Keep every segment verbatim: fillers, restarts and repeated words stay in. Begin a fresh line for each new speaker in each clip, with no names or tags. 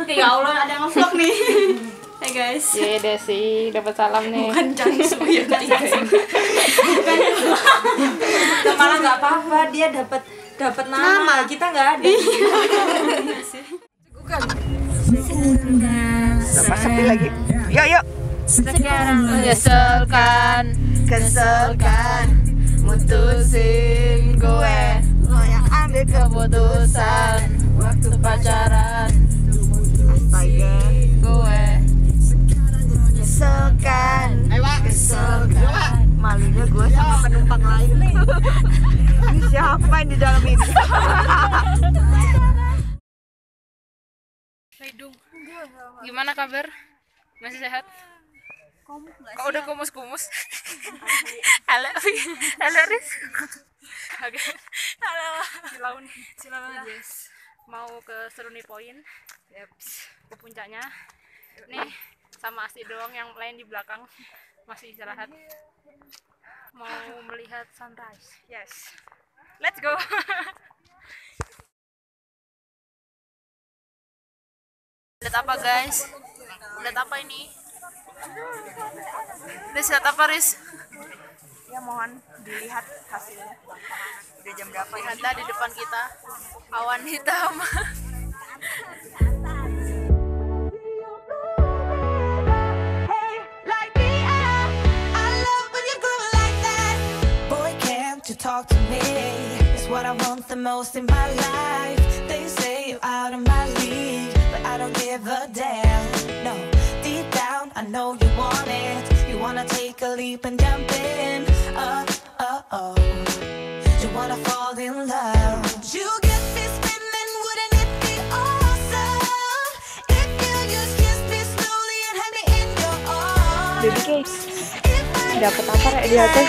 Ya Allah, ada yang vlog nih. Hai guys.
Iya Desi, dapat salam nih.
Bukan Jansu ya ketiga. Bukan. Malah nggak apa-apa, dia dapat dapat nama. nama. Kita nggak ada. Bukan.
Sama sepi lagi. Yuk yuk.
Sekarang menyesalkan, keselkan, mutusin gue, lo yang ambil keputusan waktu pacaran.
Astaga.
Gue
Keselkan.
keselkan.
Malunya gue sama penumpang lain. Ini siapa yang di dalam ini?
Hidung. Gimana kabar? Masih sehat? Kok udah kumus-kumus? Halo, halo Riz. Halo. Silau nih, silau guys. Mau ke Seruni Point. Yeps. Ke puncaknya. Nih sama Asti doang, yang lain di belakang masih istirahat. Mau melihat sunrise. Yes. Let's go. Lihat apa guys? Lihat apa ini? Riz, lihat apa Riz?
Ya mohon dilihat hasilnya. Udah jam berapa ya?
Ada di depan kita awan hitam.
Talk to me, it's what I want the most in my life. They say you're out of my league, but I don't give a damn. No, deep down I know you want it. You wanna take a leap and jump in. Oh, oh, oh. You wanna fall in love. You get me spinning, wouldn't it be awesome if you just kiss me slowly and have me in your arms.
Baby guys, dapat apa rek di atas?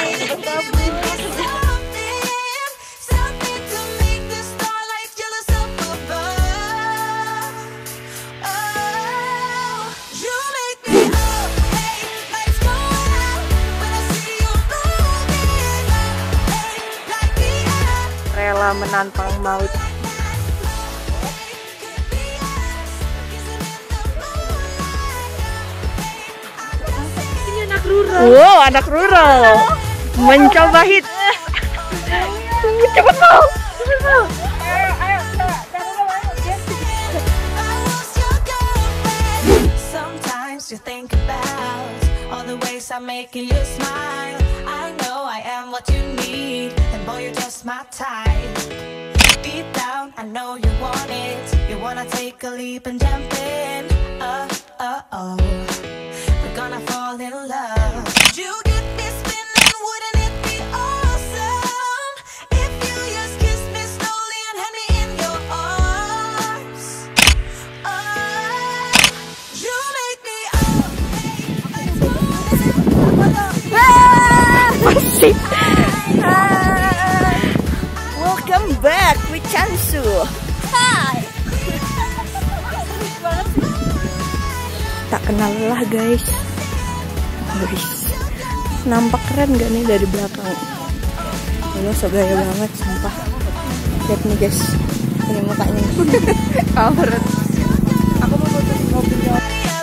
Rela menantang maut.
Ini anak rural.
Wow, anak rural mencoba hit. Cepet mau, cepet mau.
Sometimes you think about all the ways I'm making you smile. I know I am what you need, and boy you're just my type. Deep down I know you want it. You wanna take a leap and jump in. Oh, oh, oh. We're gonna fall in love. You get me spinning, wouldn't it be awesome if you just kiss me slowly and have me in your arms. Oh, you make me
Masih. Welcome back with Chansu. Hai. Tak kenal lelah guys. Guys, nampak keren gak nih dari belakang? Lo so gaya banget sumpah. Lihat nih guys, ini mukanya. Keren. Aku mau foto di mobilnya.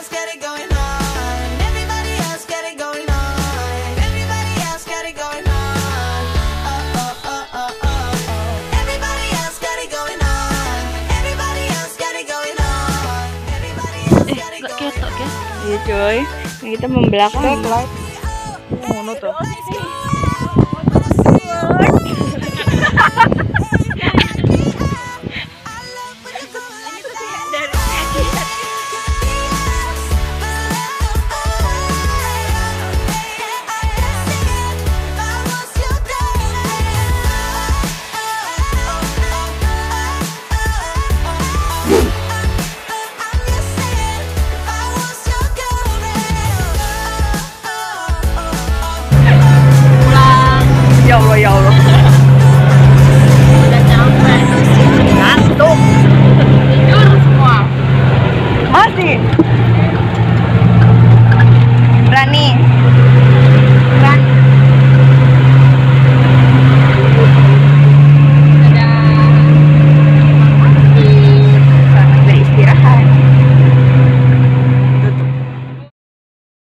Iya coy, kita membelakang. Ngono tuh.